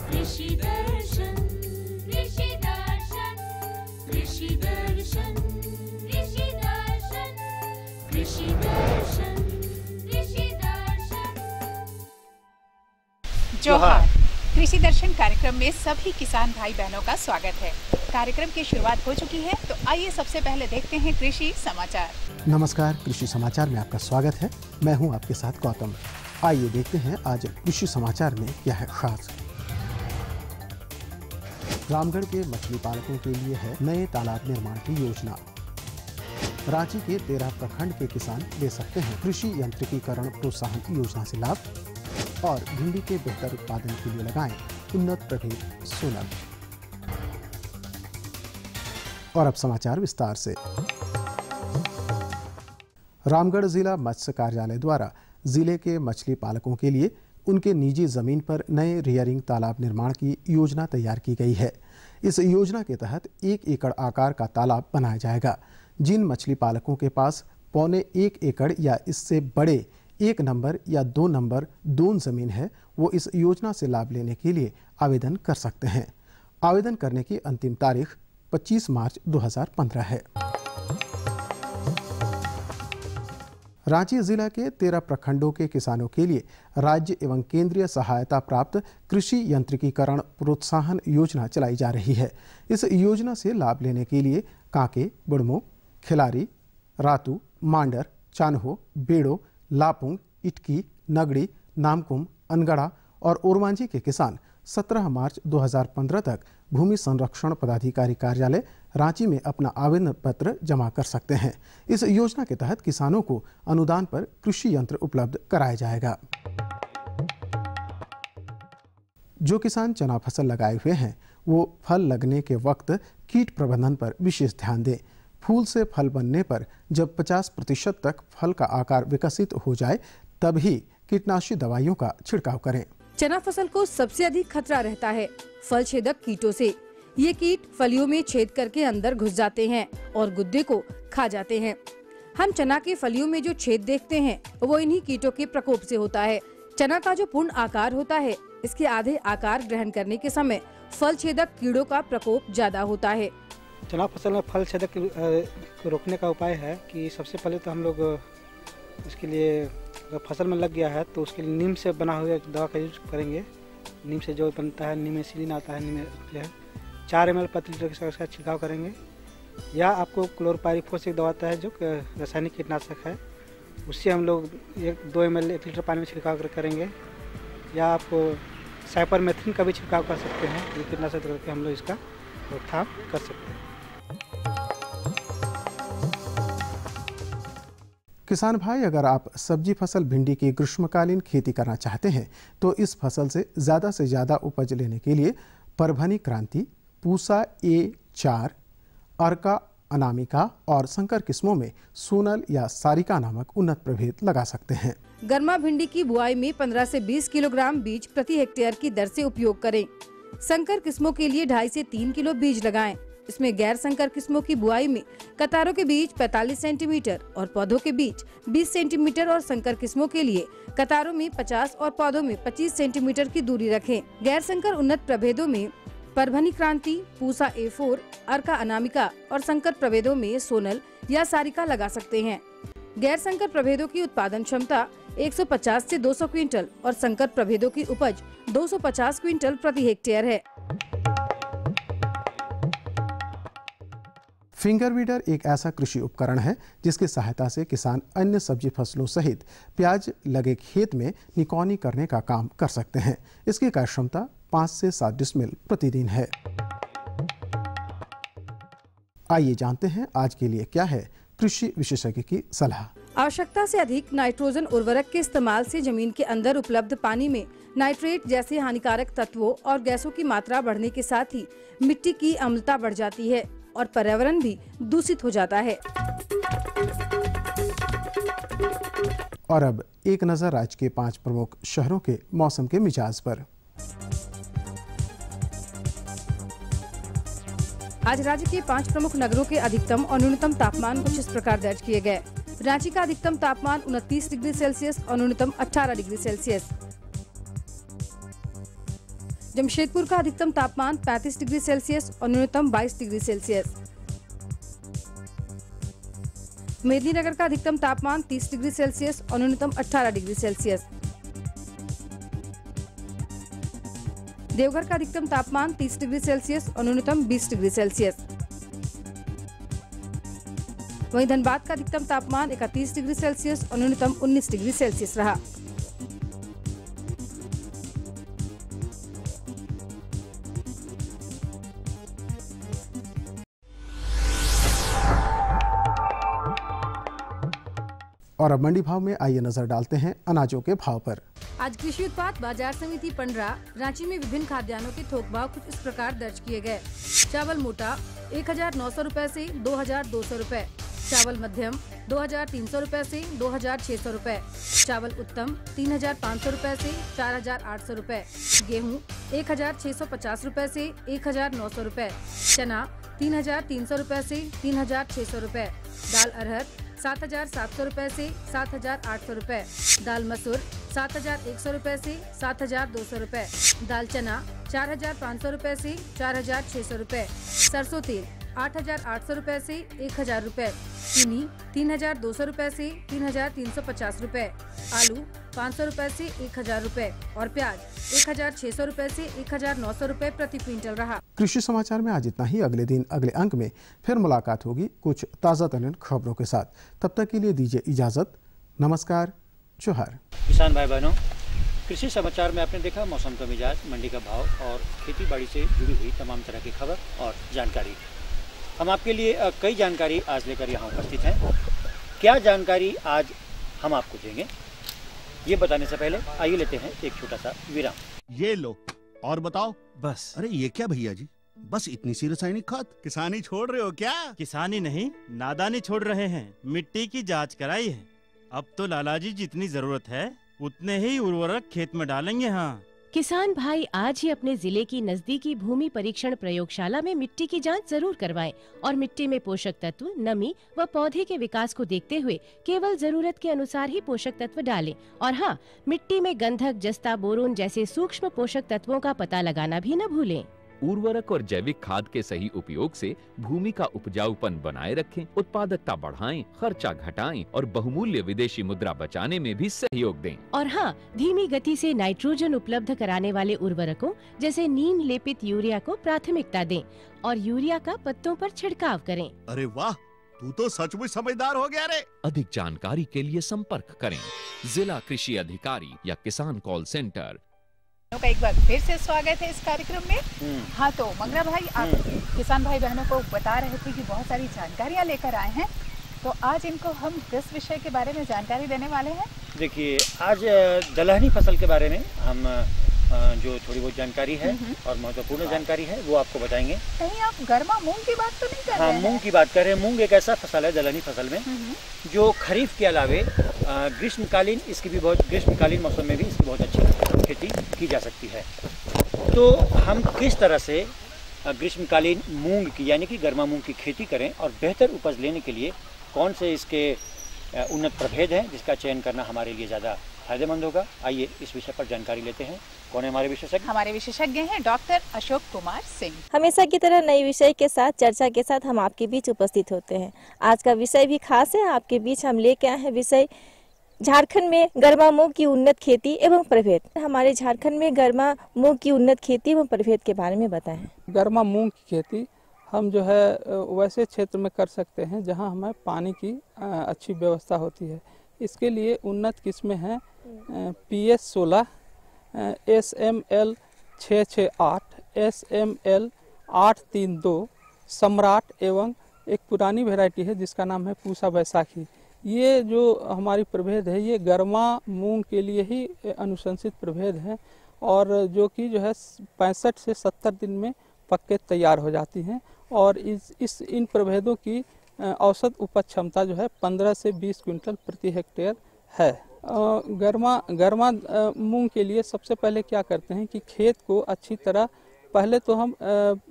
कृषि दर्शन, कृषि दर्शन, कृषि दर्शन, कृषि दर्शन, कृषि दर्शन, कृषि दर्शन। जोहार। कृषि दर्शन कार्यक्रम में सभी किसान भाई बहनों का स्वागत है। कार्यक्रम की शुरुआत हो चुकी है, तो आइए सबसे पहले देखते हैं कृषि समाचार। नमस्कार, कृषि समाचार में आपका स्वागत है। मैं हूं आपके साथ गौतम। आइए देखते हैं आज कृषि समाचार में क्या है खास। रामगढ़ के मछली पालकों के लिए है नए तालाब निर्माण की योजना। रांची के 13 प्रखंड के किसान ले सकते हैं कृषि यंत्रिकीकरण प्रोत्साहन योजना से लाभ। और भिंडी के बेहतर उत्पादन के लिए लगाएं उन्नत प्रभेद सोनल। और अब समाचार विस्तार से। रामगढ़ जिला मत्स्य कार्यालय द्वारा जिले के मछली पालकों के लिए उनके निजी जमीन पर नए रियरिंग तालाब निर्माण की योजना तैयार की गई है। इस योजना के तहत 1 एकड़ आकार का तालाब बनाया जाएगा। जिन मछली पालकों के पास 1.25 एकड़ या इससे बड़े 1 नंबर या 2 नंबर दोन जमीन है, वो इस योजना से लाभ लेने के लिए आवेदन कर सकते हैं। आवेदन करने की अंतिम तारीख 25 मार्च 2015 है। रांची जिला के 13 प्रखंडों के किसानों के लिए राज्य एवं केंद्रीय सहायता प्राप्त कृषि यंत्रिकीकरण प्रोत्साहन योजना चलाई जा रही है। इस योजना से लाभ लेने के लिए कांके, बुढ़मो, खिलारी, रातू, मांडर, चान्हो, बेड़ो, लापुंग, इटकी, नगड़ी, नामकुम, अनगढ़ा और ओरमांझी के किसान 17 मार्च 2015 तक भूमि संरक्षण पदाधिकारी कार्यालय रांची में अपना आवेदन पत्र जमा कर सकते हैं। इस योजना के तहत किसानों को अनुदान पर कृषि यंत्र उपलब्ध कराया जाएगा। जो किसान चना फसल लगाए हुए हैं, वो फल लगने के वक्त कीट प्रबंधन पर विशेष ध्यान दें। फूल से फल बनने पर जब 50% तक फल का आकार विकसित हो जाए, तभी कीटनाशी दवाइयों का छिड़काव करें। चना फसल को सबसे अधिक खतरा रहता है फल छेदक कीटों से। ये कीट फलियों में छेद करके अंदर घुस जाते हैं और गुद्दे को खा जाते हैं। हम चना के फलियों में जो छेद देखते हैं, वो इन्हीं कीटों के प्रकोप से होता है। चना का जो पूर्ण आकार होता है, इसके आधे आकार ग्रहण करने के समय फल छेदक कीड़ों का प्रकोप ज्यादा होता है। चना फसल में फल छेदक को रोकने का उपाय है कि सबसे पहले तो हम लोग इसके लिए अगर फसल में लग गया है तो उसके लिए नीम से बना हुआ दवा का यूज करेंगे। नीम से जो बनता है, नीमेसिलिन आता है, नीम जो है 4 ml प्रति लीटर के साथ छिड़काव करेंगे। या आपको क्लोरपाइरिफॉस एक दवा आता है जो रासायनिक कीटनाशक है, उससे हम लोग 2 ml 1 लीटर पानी में छिड़काव करेंगे। या आपको साइपरमेथ्रिन का भी छिड़काव कर सकते हैं। ये कीटनाशक करके हम लोग इसका रोकथाम कर सकते हैं। किसान भाई, अगर आप सब्जी फसल भिंडी की ग्रीष्मकालीन खेती करना चाहते हैं, तो इस फसल से ज़्यादा उपज लेने के लिए परभनी क्रांति, पूसा A4, अर्का अनामिका और संकर किस्मों में सोनल या सारिका नामक उन्नत प्रभेद लगा सकते हैं। गर्मा भिंडी की बुआई में 15 से 20 किलोग्राम बीज प्रति हेक्टेयर की दर से उपयोग करें। संकर किस्मों के लिए 2.5 से 3 किलो बीज लगाएं। इसमें गैर संकर किस्मों की बुआई में कतारों के बीच 45 सेंटीमीटर और पौधों के बीच 20 सेंटीमीटर और संकर किस्मों के लिए कतारों में 50 और पौधों में 25 सेंटीमीटर की दूरी रखें। गैर संकर उन्नत प्रभेदों में परभनी क्रांति, पूसा A4, अर्का अनामिका और संकर प्रभेदों में सोनल या सारिका लगा सकते हैं। गैर संकर प्रभेदों की उत्पादन क्षमता 150 से 200 क्विंटल और संकर प्रभेदों की उपज 250 क्विंटल प्रति हेक्टेयर है। फिंगर वीडर एक ऐसा कृषि उपकरण है जिसकी सहायता से किसान अन्य सब्जी फसलों सहित प्याज लगे खेत में निकौनी करने का काम कर सकते हैं। इसकी कार्य क्षमता 5 से 7 डिसमिल प्रतिदिन है। आइए जानते हैं आज के लिए क्या है कृषि विशेषज्ञ की सलाह। आवश्यकता से अधिक नाइट्रोजन उर्वरक के इस्तेमाल से जमीन के अंदर उपलब्ध पानी में नाइट्रेट जैसे हानिकारक तत्वों और गैसों की मात्रा बढ़ने के साथ ही मिट्टी की अम्लता बढ़ जाती है और पर्यावरण भी दूषित हो जाता है। और अब एक नजर आज के 5 प्रमुख शहरों के मौसम के मिजाज पर। आज राज्य के 5 प्रमुख नगरों के अधिकतम और न्यूनतम तापमान कुछ इस प्रकार दर्ज किए गए। रांची का अधिकतम तापमान 29 डिग्री सेल्सियस और न्यूनतम 18 डिग्री सेल्सियस। जमशेदपुर का अधिकतम तापमान 35 डिग्री सेल्सियस और न्यूनतम 22 डिग्री सेल्सियस। मेदिनीनगर का अधिकतम तापमान 30 डिग्री सेल्सियस और न्यूनतम 18 डिग्री सेल्सियस। देवघर का अधिकतम तापमान 30 डिग्री सेल्सियस और न्यूनतम 20 डिग्री सेल्सियस। वहीं धनबाद का अधिकतम तापमान 31 डिग्री सेल्सियस और न्यूनतम 19 डिग्री सेल्सियस रहा। और अब मंडी भाव में आइए नजर डालते हैं अनाजों के भाव पर। आज कृषि उत्पाद बाजार समिति पंडरा रांची में विभिन्न खाद्यान्नों के थोक भाव कुछ इस प्रकार दर्ज किए गए। चावल मोटा 1900 रुपए से 2200 रुपए, चावल मध्यम 2300 रुपए से 2600 रुपए, चावल उत्तम 3500 रुपए से 4800 रुपए, गेहूं 1650 रुपए से 1900 रुपए, चना 3300 रुपए से 3600 रुपए, दाल अरहर 7700 रुपए से 7800 रुपए, दाल मसूर 7100 रुपए से 7200 रुपए, दाल चना 4500 रुपए से 4600 रुपए, सरसों तेल 8800 रुपए से 1000 रुपए, चीनी 3200 रुपए से 3350 रुपए, आलू 500 रुपए से 1000 रुपए और प्याज 1600 रुपए से 1900 रुपए प्रति क्विंटल रहा। कृषि समाचार में आज इतना ही। अगले दिन अगले अंक में फिर मुलाकात होगी कुछ ताज़ा तरीन खबरों के साथ। तब तक के लिए दीजिए इजाजत। नमस्कार, जोहार। किसान भाई बहनों, कृषि समाचार में आपने देखा मौसम का मिजाज, मंडी का भाव और खेती बाड़ी से जुड़ी हुई तमाम तरह की खबर और जानकारी। हम आपके लिए कई जानकारी आज लेकर यहाँ उपस्थित हैं। क्या जानकारी आज हम आपको देंगे, ये बताने से पहले आइए लेते हैं एक छोटा सा विराम। ये लो और बताओ। बस। अरे ये क्या भैया जी, बस इतनी सी रासायनिक खाद? किसानी छोड़ रहे हो क्या? किसानी नहीं, नादानी छोड़ रहे हैं। मिट्टी की जांच कराई है। अब तो लालाजी जितनी जरूरत है उतने ही उर्वरक खेत में डालेंगे। हाँ, किसान भाई आज ही अपने जिले की नजदीकी भूमि परीक्षण प्रयोगशाला में मिट्टी की जांच जरूर करवाएं और मिट्टी में पोषक तत्व, नमी व पौधे के विकास को देखते हुए केवल जरूरत के अनुसार ही पोषक तत्व डालें। और हाँ, मिट्टी में गंधक, जस्ता, बोरोन जैसे सूक्ष्म पोषक तत्वों का पता लगाना भी न भूलें। उर्वरक और जैविक खाद के सही उपयोग से भूमि का उपजाऊपन बनाए रखें, उत्पादकता बढ़ाएं, खर्चा घटाएं और बहुमूल्य विदेशी मुद्रा बचाने में भी सहयोग दें। और हाँ, धीमी गति से नाइट्रोजन उपलब्ध कराने वाले उर्वरकों जैसे नीम लेपित यूरिया को प्राथमिकता दें और यूरिया का पत्तों पर छिड़काव करें। अरे वाह, तू तो सचमुच समझदार हो गया रे। अधिक जानकारी के लिए संपर्क करें जिला कृषि अधिकारी या किसान कॉल सेंटर। का एक बार फिर से स्वागत है इस कार्यक्रम में। हाँ, तो मंगरा भाई, आप किसान भाई बहनों को बता रहे थे कि बहुत सारी जानकारियाँ लेकर आए हैं, तो आज इनको हम किस विषय के बारे में जानकारी देने वाले हैं? देखिए, आज दलहनी फसल के बारे में हम जो थोड़ी बहुत जानकारी है और महत्वपूर्ण जानकारी है वो आपको बताएंगे। कहीं आप गर्मा मूंग की बात तो नहीं कर रहे हैं? मूंग की बात कर रहे हैं। मूंग एक ऐसा फसल है दलहनी फसल में जो खरीफ के अलावे ग्रीष्मकालीन, इसकी भी बहुत ग्रीष्मकालीन मौसम में भी इसकी बहुत अच्छी खेती की जा सकती है। तो हम किस तरह से ग्रीष्मकालीन मूंग की यानी कि गर्मा मूंग की खेती करें और बेहतर उपज लेने के लिए कौन से इसके उन्नत प्रभेद हैं जिसका चयन करना हमारे लिए ज़्यादा फायदेमंद होगा, आइए इस विषय पर जानकारी लेते हैं। कौन है हमारे विशेषज्ञ? हमारे विशेषज्ञ हैं डॉक्टर अशोक कुमार सिंह। हमेशा की तरह नए विषय के साथ, चर्चा के साथ हम आपके बीच उपस्थित होते हैं। आज का विषय भी खास है। आपके बीच हम लेके आए हैं विषय झारखंड में गर्मा मूंग की उन्नत खेती एवं प्रभेद। हमारे झारखंड में गर्मा मूंग की उन्नत खेती एवं प्रभेद के बारे में बताएं। गर्मा मूंग की खेती हम जो है वैसे क्षेत्र में कर सकते हैं जहां हमें पानी की अच्छी व्यवस्था होती है। इसके लिए उन्नत किस्में हैं PS 16, SML 668, SML 832, सम्राट एवं एक पुरानी वैरायटी है जिसका नाम है पूसा बैसाखी। ये जो हमारी प्रभेद है ये गर्मा मूंग के लिए ही अनुशंसित प्रभेद है और जो कि जो है 65 से 70 दिन में पक के तैयार हो जाती हैं और इन प्रभेदों की औसत उपज क्षमता जो है 15 से 20 क्विंटल प्रति हेक्टेयर है। गर्मा मूंग के लिए सबसे पहले क्या करते हैं कि खेत को अच्छी तरह, पहले तो हम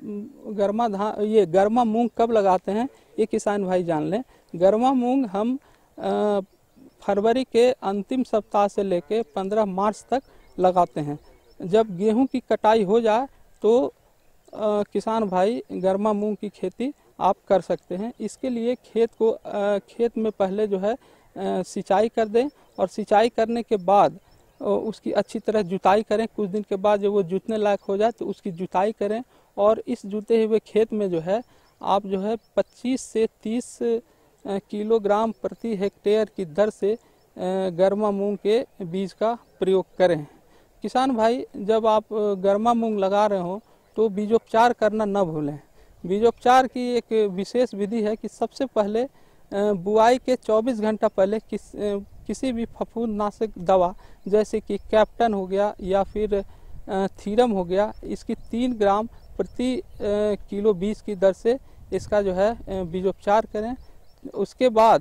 गर्मा मूंग कब लगाते हैं ये किसान भाई जान लें। गर्मा मूंग हम फरवरी के अंतिम सप्ताह से लेके 15 मार्च तक लगाते हैं। जब गेहूं की कटाई हो जाए तो किसान भाई गर्मा मूंग की खेती आप कर सकते हैं। इसके लिए खेत में पहले जो है सिंचाई कर दें और सिंचाई करने के बाद उसकी अच्छी तरह जुताई करें। कुछ दिन के बाद जब वो जुतने लायक हो जाए तो उसकी जुताई करें और इस जुते हुए खेत में जो है आप जो है 25 से 30 किलोग्राम प्रति हेक्टेयर की दर से गर्मा मूंग के बीज का प्रयोग करें। किसान भाई जब आप गर्मा मूंग लगा रहे हो तो बीजोपचार करना न भूलें। बीजोपचार की एक विशेष विधि है कि सबसे पहले बुआई के 24 घंटा पहले किसी भी फफूंदनाशक दवा जैसे कि कैप्टन हो गया या फिर थीरम हो गया, इसकी 3 ग्राम प्रति किलो बीज की दर से इसका जो है बीजोपचार करें। उसके बाद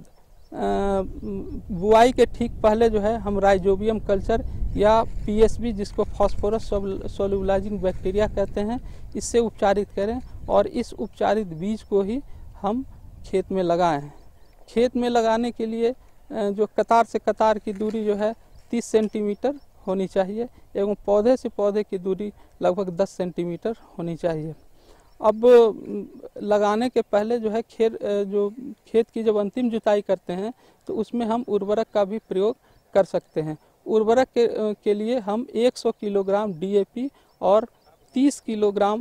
बुआई के ठीक पहले जो है हम राइजोबियम कल्चर या पीएसबी जिसको फास्फोरस सोल्युलाइजिंग बैक्टीरिया कहते हैं, इससे उपचारित करें और इस उपचारित बीज को ही हम खेत में लगाएं। खेत में लगाने के लिए जो कतार से कतार की दूरी जो है 30 सेंटीमीटर होनी चाहिए एवं पौधे से पौधे की दूरी लगभग 10 सेंटीमीटर होनी चाहिए। अब लगाने के पहले जो है खेत की जब अंतिम जुताई करते हैं तो उसमें हम उर्वरक का भी प्रयोग कर सकते हैं। उर्वरक के लिए हम 100 किलोग्राम डीएपी और 30 किलोग्राम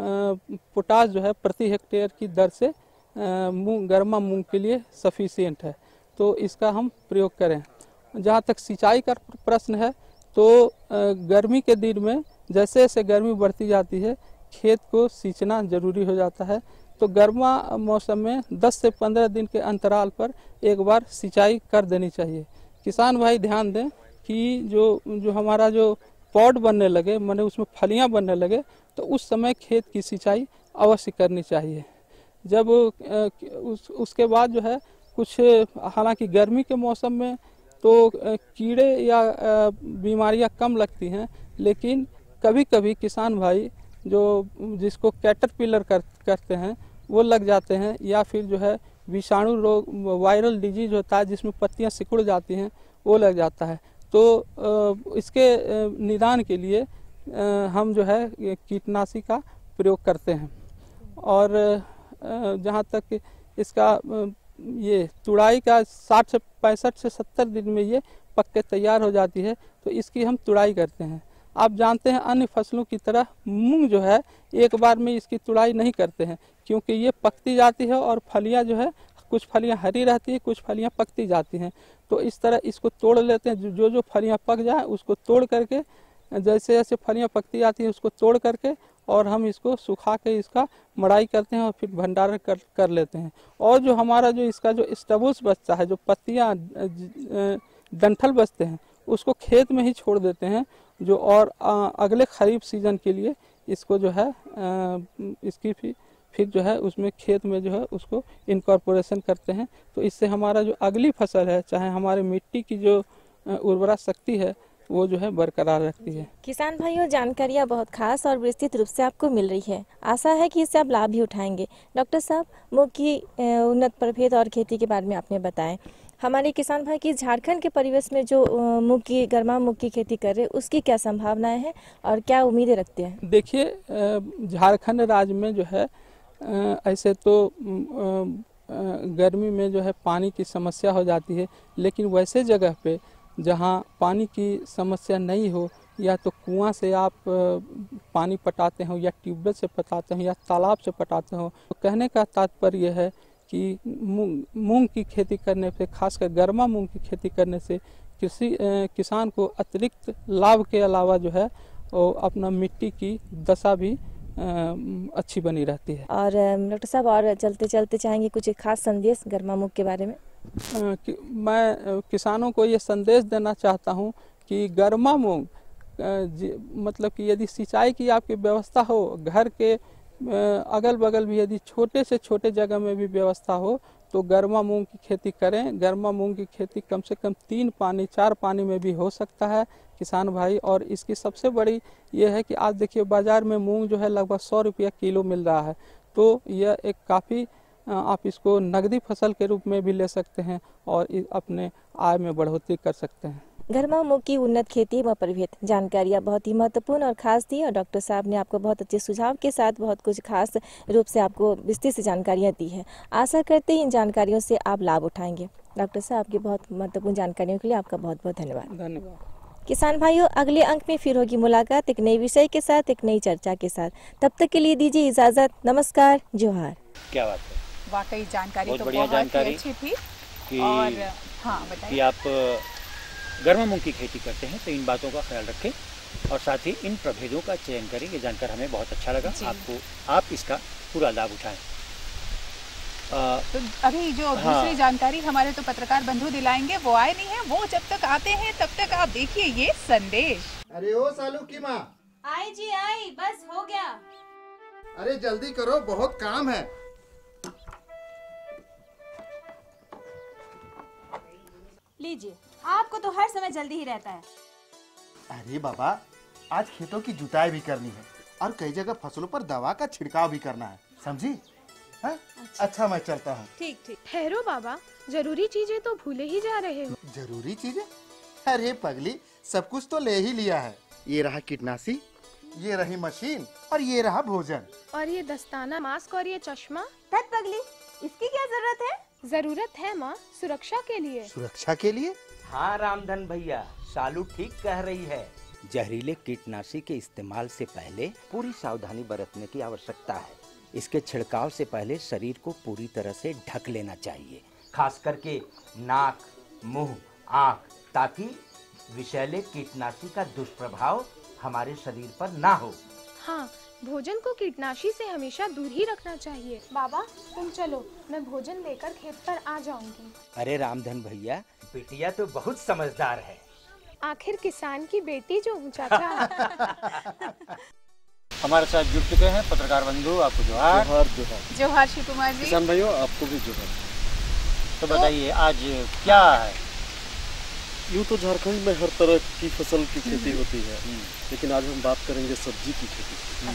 पोटाश जो है प्रति हेक्टेयर की दर से गर्मा मूंग के लिए सफिशिएंट है, तो इसका हम प्रयोग करें। जहाँ तक सिंचाई का प्रश्न है तो गर्मी के दिन में जैसे जैसे गर्मी बढ़ती जाती है खेत को सींचना जरूरी हो जाता है, तो गर्मा मौसम में 10 से 15 दिन के अंतराल पर एक बार सिंचाई कर देनी चाहिए। किसान भाई ध्यान दें कि जो हमारा जो पॉड बनने लगे माने उसमें फलियां बनने लगे तो उस समय खेत की सिंचाई अवश्य करनी चाहिए। जब उसके बाद जो है कुछ हालांकि गर्मी के मौसम में तो कीड़े या बीमारियां कम लगती हैं, लेकिन कभी कभी किसान भाई जिसको कैटरपिलर करते हैं वो लग जाते हैं या फिर जो है विषाणु रोग वायरल डिजीज होता है जिसमें पत्तियां सिकुड़ जाती हैं वो लग जाता है। तो इसके निदान के लिए हम जो है कीटनाशी का प्रयोग करते हैं और जहाँ तक इसका ये तुड़ाई का 60 से 65 से 70 दिन में ये पक के तैयार हो जाती है, तो इसकी हम तुड़ाई करते हैं। आप जानते हैं अन्य फसलों की तरह मूंग जो है एक बार में इसकी तुड़ाई नहीं करते हैं क्योंकि ये पकती जाती है और फलियां जो है कुछ फलियां हरी रहती है, कुछ फलियां पकती जाती हैं, तो इस तरह इसको तोड़ लेते हैं। जो फलियां पक जाए उसको तोड़ करके जैसे जैसे फलियां पकती जाती है उसको तोड़ करके और हम इसको सुखा के इसका मड़ाई करते हैं और फिर भंडारण कर लेते हैं। और जो हमारा जो इसका जो स्टबल्स बचता है, जो पत्तियां डंठल बचते हैं, उसको खेत में ही छोड़ देते हैं जो और अगले खरीफ सीजन के लिए इसको जो है इसकी फिर जो है उसमें खेत में जो है उसको इनकॉर्पोरेशन करते हैं। तो इससे हमारा जो अगली फसल है चाहे हमारे मिट्टी की जो उर्वरा शक्ति है वो जो है बरकरार रखती है। किसान भाइयों, जानकारियाँ बहुत खास और विस्तृत रूप से आपको मिल रही है। आशा है कि इससे आप लाभ भी उठाएंगे। डॉक्टर साहब, मूंग की उन्नत प्रभेद और खेती के बारे में आपने बताएं। हमारे किसान भाई की झारखंड के परिवेश में जो गर्मा मूंग की खेती कर रहे हैं उसकी क्या संभावनाएं हैं और क्या उम्मीदें रखते हैं? देखिए, झारखंड राज्य में जो है ऐसे तो गर्मी में जो है पानी की समस्या हो जाती है, लेकिन वैसे जगह पे जहाँ पानी की समस्या नहीं हो या तो कुआं से आप पानी पटाते हो या ट्यूबवेल से पटाते हो या तालाब से पटाते हो, तो कहने का तात्पर्य है कि मूंग की खेती करने से, खासकर गर्मा मूंग की खेती करने से किसान को अतिरिक्त लाभ के अलावा जो है वो अपना मिट्टी की दशा भी अच्छी बनी रहती है। और डॉक्टर साहब, और चलते चलते चाहेंगे कुछ खास संदेश गर्मा मूंग के बारे में? मैं किसानों को ये संदेश देना चाहता हूँ कि गर्मा मूंग मतलब कि यदि सिंचाई की आपकी व्यवस्था हो, घर के अगल बगल भी यदि छोटे से छोटे जगह में भी व्यवस्था हो तो गर्मा मूंग की खेती करें। गर्मा मूंग की खेती कम से कम 3 पानी 4 पानी में भी हो सकता है किसान भाई। और इसकी सबसे बड़ी ये है कि आज देखिए बाजार में मूंग जो है लगभग 100 रुपया किलो मिल रहा है, तो यह एक काफ़ी आप इसको नगदी फसल के रूप में भी ले सकते हैं और अपने आय में बढ़ोतरी कर सकते हैं। गर्मा मूंग की उन्नत खेती व प्रभेद। जानकारियाँ बहुत ही महत्वपूर्ण और खास थी और डॉक्टर साहब ने आपको बहुत अच्छे सुझाव के साथ बहुत कुछ खास रूप से आपको विस्तृत से जानकारियाँ दी है। आशा करते हैं इन जानकारियों से आप लाभ उठाएंगे। डॉक्टर साहब आपकी बहुत महत्वपूर्ण जानकारियों के लिए आपका बहुत बहुत धन्यवाद। धन्यवाद। किसान भाइयों, अगले अंक में फिर होगी मुलाकात एक नई विषय के साथ, एक नई चर्चा के साथ। तब तक के लिए दीजिए इजाजत। नमस्कार, जोहार। क्या बात है, वाकई जानकारी बहुत तो बढ़िया बहुत ही जानकारी अच्छी थी। कि और हाँ बताइए कि आप गर्मा मूंग की खेती करते हैं तो इन बातों का ख्याल रखें और साथ ही इन प्रभेदों का चयन करें। ये जानकर हमें बहुत अच्छा लगा। आप इसका पूरा लाभ उठाएं। तो अभी जो दूसरी जानकारी हमारे तो पत्रकार बंधु दिलाएंगे, वो आए नहीं है। वो जब तक आते हैं तब तक आप देखिए ये संदेश। अरे ओ सालू की माँ, आई जी आई, बस हो गया। अरे जल्दी करो, बहुत काम है। लीजिए, आपको तो हर समय जल्दी ही रहता है। अरे बाबा, आज खेतों की जुताई भी करनी है और कई जगह फसलों पर दवा का छिड़काव भी करना है, समझी? अच्छा मैं चलता हूँ। ठीक ठीक। ठहरो बाबा, जरूरी चीजें तो भूले ही जा रहे हो। जरूरी चीजें? अरे पगली, सब कुछ तो ले ही लिया है। ये रहा कीटनाशी, ये रही मशीन और ये रहा भोजन। और ये दस्ताना, मास्क और ये चश्मा। तत पगली, इसकी क्या जरूरत है? जरूरत है माँ, सुरक्षा के लिए। सुरक्षा के लिए? हाँ रामधन भैया, सालू ठीक कह रही है। जहरीले कीटनाशी के इस्तेमाल से पहले पूरी सावधानी बरतने की आवश्यकता है। इसके छिड़काव से पहले शरीर को पूरी तरह से ढक लेना चाहिए, खास करके नाक, मुंह, आँख, ताकि विषैले कीटनाशी का दुष्प्रभाव हमारे शरीर पर ना हो। हाँ, भोजन को कीटनाशी से हमेशा दूर ही रखना चाहिए। बाबा तुम चलो, मैं भोजन लेकर खेत पर आ जाऊंगी। अरे रामधन भैया, बिटिया तो बहुत समझदार है। आखिर किसान की बेटी जो हूँ चाचा। हमारे साथ जुड़ चुके हैं पत्रकार बंधु, आपको जोहार। जोहार श्री कुमार जी। किसान भाइयों, आपको भी जोहार। तो बताइए आज क्या है? यूँ तो झारखंड में हर तरह की फसल की खेती होती है, लेकिन आज हम बात करेंगे सब्जी की खेती की।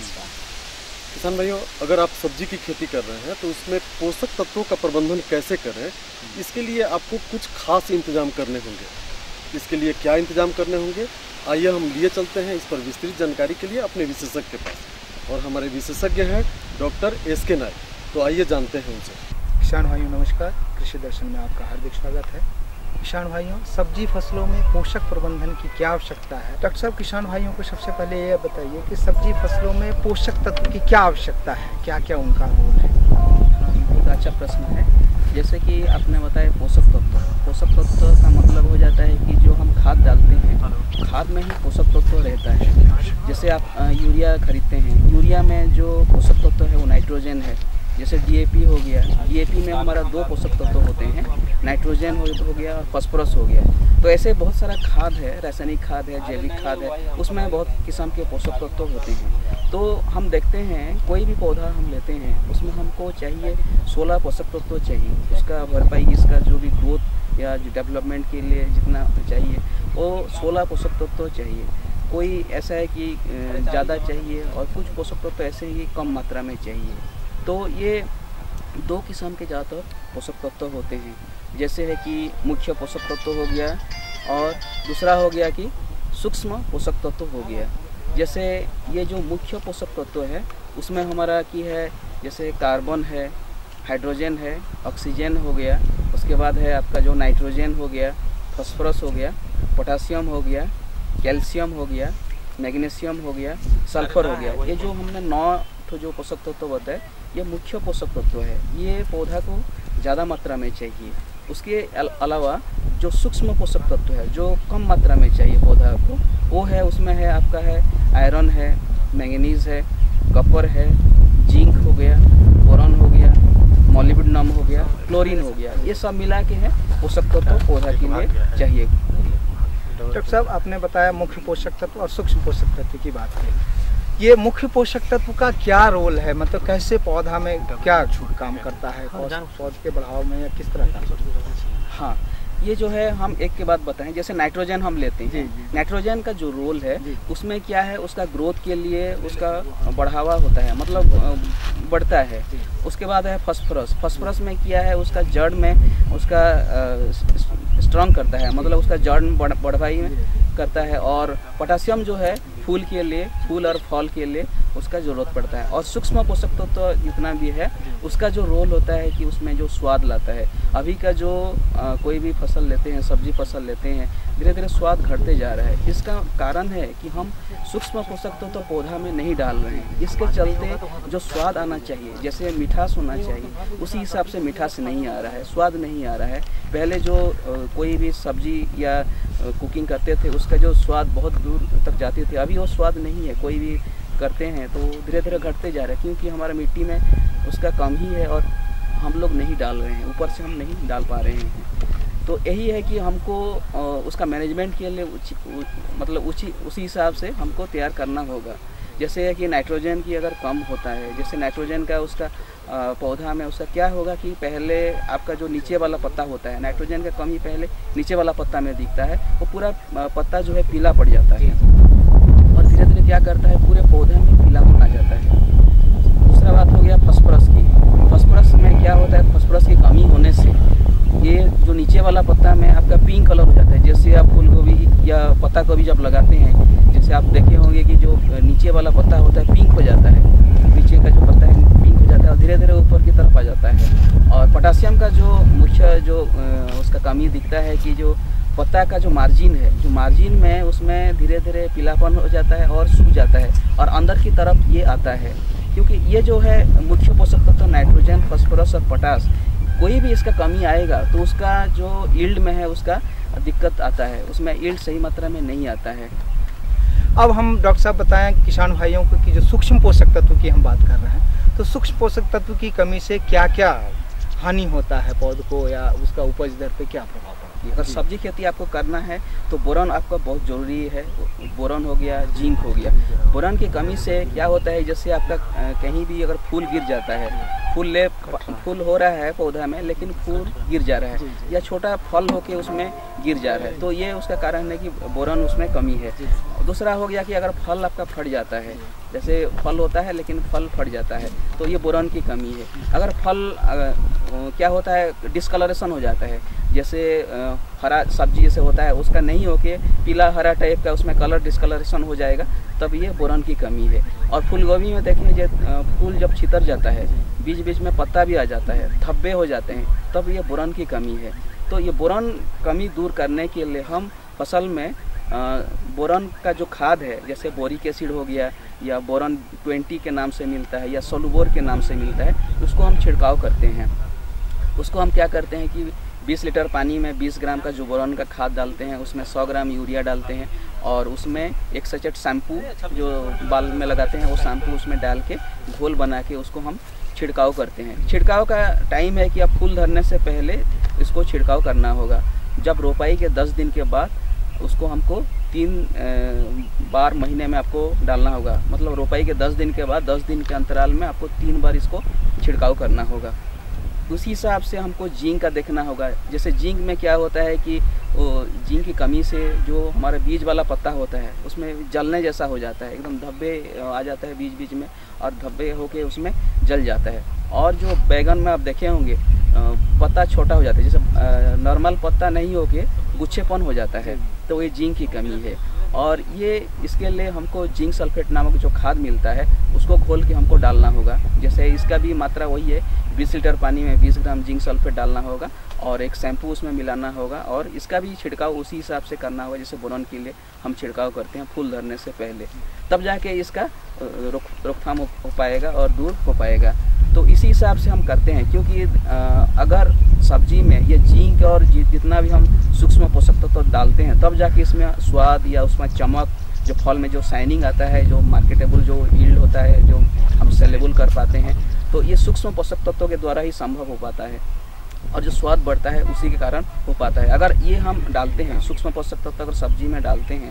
किसान भाइयों, अगर आप सब्जी की खेती कर रहे हैं तो उसमें पोषक तत्वों का प्रबंधन कैसे करें, इसके लिए आपको कुछ खास इंतजाम करने होंगे। इसके लिए क्या इंतजाम करने होंगे, आइए हम लिए चलते हैं इस पर विस्तृत जानकारी के लिए अपने विशेषज्ञ के पास। और हमारे विशेषज्ञ हैं डॉक्टर एस.के. नायक। तो आइए जानते हैं उनसे। किसान भाइयों नमस्कार, कृषि दर्शन में आपका हार्दिक स्वागत है। किसान भाइयों, सब्जी फसलों में पोषक प्रबंधन की क्या आवश्यकता है? डॉक्टर साहब, किसान भाइयों को सबसे पहले ये बताइए कि सब्जी फसलों में पोषक तत्व की क्या आवश्यकता है, क्या क्या उनका रोल है? बहुत अच्छा प्रश्न है। जैसे कि आपने बताया पोषक तत्व का मतलब हो जाता है कि जो हम खाद डालते हैं, खाद में ही पोषक तत्व रहता है। जैसे आप यूरिया खरीदते हैं, यूरिया में जो पोषक तत्व है वो नाइट्रोजन है। जैसे डीएपी हो गया, डीएपी में हमारा 2 पोषक तत्व होते हैं, नाइट्रोजन हो गया और फास्फोरस हो गया। तो ऐसे बहुत सारा खाद है, रासायनिक खाद है, जैविक खाद है, उसमें बहुत किस्म के पोषक तत्व होते हैं। तो हम देखते हैं कोई भी पौधा हम लेते हैं उसमें हमको चाहिए 16 पोषक तत्व चाहिए। उसका भरपाई, इसका जो भी ग्रोथ या डेवलपमेंट के लिए जितना चाहिए वो 16 पोषक तत्व चाहिए। कोई ऐसा है कि ज़्यादा चाहिए और कुछ पोषक तत्व ऐसे ही कम मात्रा में चाहिए। तो ये 2 किस्म के ज़्यादातर पोषक तत्व होते हैं। जैसे है कि मुख्य पोषक तत्व हो गया और दूसरा हो गया कि सूक्ष्म पोषक तत्व हो गया। जैसे ये जो मुख्य पोषक तत्व है उसमें हमारा की है, जैसे कार्बन है, हाइड्रोजन है, ऑक्सीजन हो गया, उसके बाद है आपका जो नाइट्रोजन हो गया, फास्फोरस हो गया, पोटासियम हो गया, कैल्शियम हो गया, मैग्नीशियम हो गया, सल्फर हो गया। ये जो हमने 9 जो पोषक तत्व होता है ये मुख्य पोषक तत्व है। ये पौधा को ज़्यादा मात्रा में चाहिए। उसके अलावा जो सूक्ष्म पोषक तत्व है जो कम मात्रा में चाहिए पौधा को, वो है उसमें है आपका है आयरन है, मैंगनीज है, कॉपर है, जिंक हो गया, बोरॉन हो गया, मोलिब्डेनम हो गया, क्लोरीन हो गया। ये सब मिला के है पोषक तत्व पौधा के लिए चाहिए। डॉक्टर साहब, आपने बताया मुख्य पोषक तत्व और सूक्ष्म पोषक तत्व की बात की। ये मुख्य पोषक तत्व का क्या रोल है, मतलब कैसे पौधा में क्या काम करता है, पौधे के बढ़ाव में या किस तरह का? हाँ, ये जो है हम एक के बाद बताएं, जैसे नाइट्रोजन हम लेते हैं, नाइट्रोजन का जो रोल है उसमें क्या है, उसका ग्रोथ के लिए उसका बढ़ावा होता है, मतलब बढ़ता है। उसके बाद है फास्फोरस। फास्फोरस में क्या है, उसका जड़ में उसका स्ट्रॉन्ग करता है, मतलब उसका जड़ में बढ़ाई करता है। और पोटासियम जो है फूल के लिए, फूल और फल के लिए उसका ज़रूरत पड़ता है। और सूक्ष्म पोषक तत्व तो जितना भी है उसका जो रोल होता है कि उसमें जो स्वाद लाता है। अभी का जो कोई भी फसल लेते हैं, सब्जी फसल लेते हैं, धीरे धीरे स्वाद घटते जा रहा है। इसका कारण है कि हम सूक्ष्म पोषक तत्व तो पौधा में नहीं डाल रहे हैं। इसके चलते जो स्वाद आना चाहिए, जैसे मिठास होना चाहिए, उसी हिसाब से मिठास नहीं आ रहा है, स्वाद नहीं आ रहा है। पहले जो कोई भी सब्जी या कुकिंग करते थे उसका जो स्वाद बहुत दूर तक जाती थी, अभी वो स्वाद नहीं है। कोई भी करते हैं तो धीरे धीरे घटते जा रहे हैं, क्योंकि हमारा मिट्टी में उसका कम ही है और हम लोग नहीं डाल रहे हैं, ऊपर से हम नहीं डाल पा रहे हैं। तो यही है कि हमको उसका मैनेजमेंट के लिए मतलब उसी हिसाब से हमको तैयार करना होगा। जैसे है कि नाइट्रोजन की अगर कम होता है, जैसे नाइट्रोजन का उसका पौधा में उसका क्या होगा कि पहले आपका जो नीचे वाला पत्ता होता है, नाइट्रोजन का कमी पहले नीचे वाला पत्ता में दिखता है, वो पूरा पत्ता जो है पीला पड़ जाता है और धीरे धीरे क्या करता है, पूरे पौधे में पीलापन आ जाता है। दूसरा बात हो गया फास्फोरस की। फास्फोरस में क्या होता है, फास्फोरस की कमी होने से ये जो नीचे वाला पत्ता में आपका पिंक कलर हो जाता है। जैसे आप फूल गोभी या पत्ता गोभी जब लगाते हैं, जैसे आप देखे होंगे कि जो नीचे वाला पत्ता होता है पिंक हो जाता है, नीचे का जो पत्ता है पिंक हो जाता है और धीरे धीरे ऊपर की तरफ आ जाता है। और पोटासियम का जो मुख्य जो उसका कमी दिखता है कि जो पत्ता का जो मार्जिन है, जो मार्जिन में उसमें धीरे धीरे पीलापन हो जाता है और सूख जाता है और अंदर की तरफ ये आता है। क्योंकि ये जो है मुख्य पोषक तत्व नाइट्रोजन, फास्फोरस और पोटास, कोई भी इसका कमी आएगा तो उसका जो यील्ड में है उसका दिक्कत आता है, उसमें यील्ड सही मात्रा में नहीं आता है। अब हम डॉक्टर साहब बताएं किसान भाइयों को कि जो सूक्ष्म पोषक तत्व की हम बात कर रहे हैं, तो सूक्ष्म पोषक तत्व की कमी से क्या क्या हानि होता है पौध को या उसका उपज दर पे क्या प्रभाव पड़ता है? अगर सब्जी खेती आपको करना है तो बोरॉन आपका बहुत ज़रूरी है। बोरॉन हो गया, जिंक हो गया। बोरॉन की कमी से क्या होता है, जैसे आपका कहीं भी अगर फूल गिर जाता है, फूल हो रहा है पौधा में लेकिन फूल गिर जा रहा है या छोटा फल होके उसमें गिर जा रहा है, तो ये उसका कारण है कि बोरॉन उसमें कमी है। दूसरा हो गया कि अगर फल आपका फट जाता है, जैसे फल होता है लेकिन फल फट जाता है, तो ये बोरॉन की कमी है। अगर फल क्या होता है, डिस्कलरेशन हो जाता है, जैसे हरा सब्जी जैसे होता है उसका नहीं होके पीला हरा टाइप का उसमें कलर डिस्कलरेशन हो जाएगा, तब ये बोरॉन की कमी है। और फूलगोभी में देखिए फूल जब छितर जाता है, बीच बीच में पत्ता भी आ जाता है, धब्बे हो जाते हैं, तब ये बोरॉन की कमी है। तो ये बोरॉन कमी दूर करने के लिए हम फसल में बोरॉन का जो खाद है, जैसे बोरिक एसिड हो गया या बोरॉन 20 के नाम से मिलता है या सोलुबोर के नाम से मिलता है, उसको हम छिड़काव करते हैं। उसको हम क्या करते हैं कि 20 लीटर पानी में 20 ग्राम का जो बोरॉन का खाद डालते हैं, उसमें 100 ग्राम यूरिया डालते हैं और उसमें एक सचेट शैम्पू जो बाल में लगाते हैं वो शैम्पू उसमें डाल के घोल बना के उसको हम छिड़काव करते हैं। छिड़काव का टाइम है कि आप फूल धरने से पहले इसको छिड़काव करना होगा। जब रोपाई के 10 दिन के बाद उसको हमको 3 बार महीने में आपको डालना होगा। मतलब रोपाई के 10 दिन के बाद 10 दिन के अंतराल में आपको 3 बार इसको छिड़काव करना होगा। उसी हिसाब से हमको जिंक का देखना होगा। जैसे जिंक में क्या होता है कि जिंक की कमी से जो हमारा बीज वाला पत्ता होता है उसमें जलने जैसा हो जाता है, एकदम धब्बे आ जाता है बीच बीच में और धब्बे होके उसमें जल जाता है। और जो बैगन में आप देखे होंगे पत्ता छोटा हो जाता है, जैसे नॉर्मल पत्ता नहीं होके गुच्छेपन हो जाता है, तो ये जिंक की कमी है। और ये इसके लिए हमको जिंक सल्फेट नामक जो खाद मिलता है उसको घोल के हमको डालना होगा। जैसे इसका भी मात्रा वही है, 20 लीटर पानी में 20 ग्राम जिंक सल्फेट डालना होगा और एक शैम्पू उसमें मिलाना होगा और इसका भी छिड़काव उसी हिसाब से करना होगा जैसे बोरॉन के लिए हम छिड़काव करते हैं फूल धरने से पहले, तब जाके इसका रोकथाम हो पाएगा और दूर हो पाएगा। तो इसी हिसाब से हम करते हैं, क्योंकि अगर सब्जी में ये जिंक और जितना भी हम सूक्ष्म पोषक तत्व डालते हैं तब जाके इसमें स्वाद या उसमें चमक, जो फल में जो शाइनिंग आता है, जो मार्केटेबल जो यील्ड होता है, जो हम सेलेबल कर पाते हैं, तो ये सूक्ष्म पोषक तत्वों के द्वारा ही संभव हो पाता है और जो स्वाद बढ़ता है उसी के कारण हो पाता है। अगर ये हम डालते हैं सूक्ष्म पोषक तत्व अगर सब्जी में डालते हैं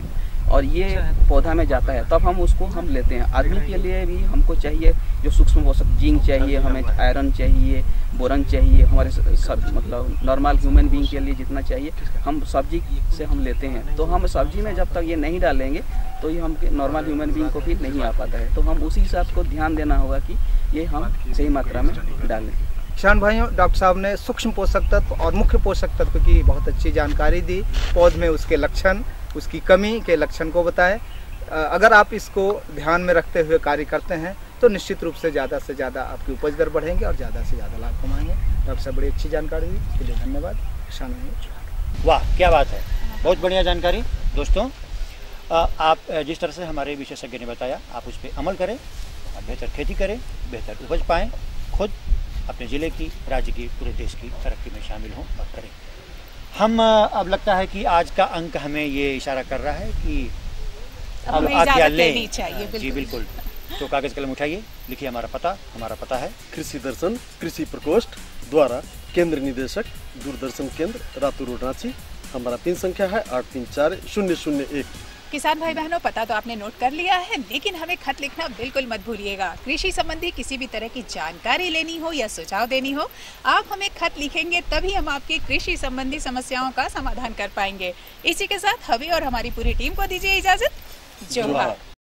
और ये पौधा में जाता है तब हम उसको हम लेते हैं। आदमी के लिए भी हमको चाहिए जो सूक्ष्म पोषक, जिंक चाहिए, हमें आयरन चाहिए, बोरन चाहिए, हमारे सब मतलब नॉर्मल ह्यूमन बीइंग के लिए जितना चाहिए हम सब्जी से हम लेते हैं। तो हम सब्जी में जब तक ये नहीं डालेंगे तो ये हम नॉर्मल ह्यूमन बीइंग को भी नहीं आ पाता है। तो हम उसी हिसाब को ध्यान देना होगा कि ये हम सही मात्रा में डालें। किसान भाइयों, डॉक्टर साहब ने सूक्ष्म पोषक तत्व और मुख्य पोषक तत्व की बहुत अच्छी जानकारी दी। पौध में उसके लक्षण, उसकी कमी के लक्षण को बताए। अगर आप इसको ध्यान में रखते हुए कार्य करते हैं तो निश्चित रूप से ज़्यादा आपकी उपज दर बढ़ेंगे और ज़्यादा से ज़्यादा लाभ कमाएंगे। डॉक्टर साहब बड़ी अच्छी जानकारी दी, इसके लिए धन्यवाद। किसान भाइयों, वाह क्या बात है, बहुत बढ़िया जानकारी। दोस्तों, आप जिस तरह से हमारे विशेषज्ञ ने बताया आप उस पर अमल करें, आप बेहतर खेती करें, बेहतर उपज पाएँ, खुद अपने ज़िले की, राज्य की, पूरे देश की तरक्की में शामिल हों और करें। हम अब लगता है कि आज का अंक हमें ये इशारा कर रहा है कि अब आज्ञा लें। जी बिल्कुल। तो कागज़ कलम उठाइए, लिखिए हमारा पता है कृषि दर्शन कृषि प्रकोष्ठ द्वारा केंद्र निदेशक दूरदर्शन केंद्र रातू रोड रांची। हमारा पिन संख्या है 834001। किसान भाई बहनों, पता तो आपने नोट कर लिया है, लेकिन हमें खत लिखना बिल्कुल मत भूलिएगा। कृषि संबंधी किसी भी तरह की जानकारी लेनी हो या सुझाव देनी हो, आप हमें खत लिखेंगे, तभी हम आपकी कृषि संबंधी समस्याओं का समाधान कर पाएंगे। इसी के साथ हमें और हमारी पूरी टीम को दीजिए इजाजत। जोहार।